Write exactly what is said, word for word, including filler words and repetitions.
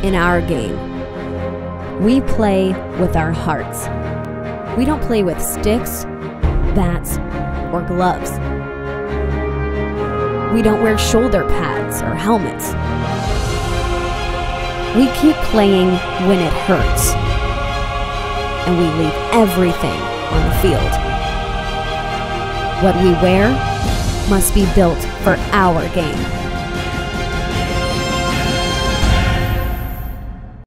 in our game. We play with our hearts. We don't play with sticks, bats, or gloves. We don't wear shoulder pads or helmets. We keep playing when it hurts, and we leave everything on the field. What we wear must be built for our game.